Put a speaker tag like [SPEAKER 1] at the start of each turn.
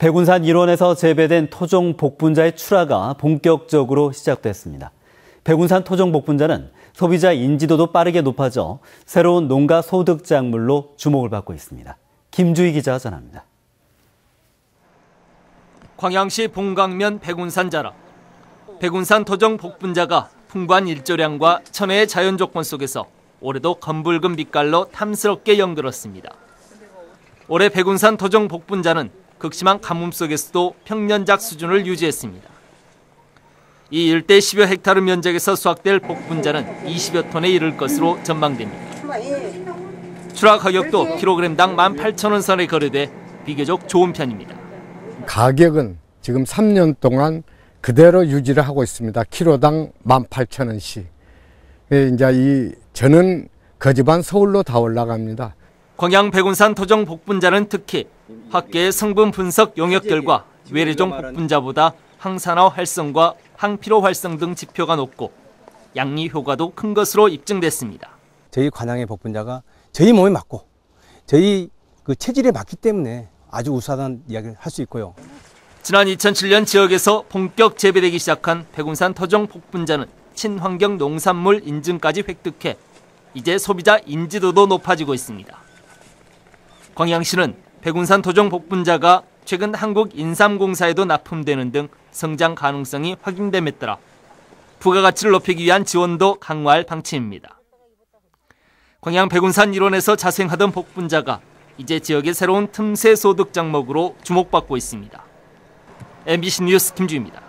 [SPEAKER 1] 백운산 일원에서 재배된 토종 복분자의 출하가 본격적으로 시작됐습니다. 백운산 토종 복분자는 소비자 인지도도 빠르게 높아져 새로운 농가 소득 작물로 주목을 받고 있습니다. 김주희 기자가 전합니다.
[SPEAKER 2] 광양시 봉강면 백운산 자락. 백운산 토종 복분자가 풍부한 일조량과 천혜의 자연 조건 속에서 올해도 검붉은 빛깔로 탐스럽게 영들었습니다. 올해 백운산 토종 복분자는 극심한 가뭄 속에서도 평년작 수준을 유지했습니다. 이 일대 10여 헥타르 면적에서 수확될 복분자는 20여 톤에 이를 것으로 전망됩니다. 출하 가격도 킬로그램당 18,000원 선에 거래돼 비교적 좋은 편입니다.
[SPEAKER 3] 가격은 지금 3년 동안 그대로 유지를 하고 있습니다. 키로당 18,000원씩. 이제 저는 거지반 서울로 다 올라갑니다.
[SPEAKER 2] 광양 백운산 토종 복분자는 특히 학계의 성분 분석 용역 결과 외래종 복분자보다 항산화 활성과 항피로 활성 등 지표가 높고 양리 효과도 큰 것으로 입증됐습니다.
[SPEAKER 4] 저희 관양의 복분자가 저희 몸에 맞고 저희 체질에 맞기 때문에 아주 우수하다는 이야기를 할 수 있고요.
[SPEAKER 2] 지난 2007년 지역에서 본격 재배되기 시작한 백운산 토종 복분자는 친환경 농산물 인증까지 획득해 이제 소비자 인지도도 높아지고 있습니다. 광양시는 백운산 토종 복분자가 최근 한국인삼공사에도 납품되는 등 성장 가능성이 확인됨에 따라 부가가치를 높이기 위한 지원도 강화할 방침입니다. 광양 백운산 일원에서 자생하던 복분자가 이제 지역의 새로운 틈새 소득 장목으로 주목받고 있습니다. MBC 뉴스 김주희입니다.